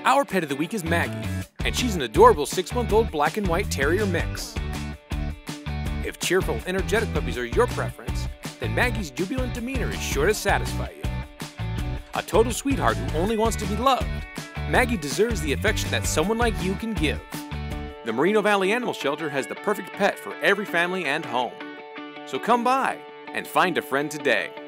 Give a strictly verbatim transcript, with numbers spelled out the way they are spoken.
Our pet of the week is Maggie, and she's an adorable six-month-old black and white terrier mix. If cheerful, energetic puppies are your preference, then Maggie's jubilant demeanor is sure to satisfy you. A total sweetheart who only wants to be loved, Maggie deserves the affection that someone like you can give. The Moreno Valley Animal Shelter has the perfect pet for every family and home. So come by and find a friend today.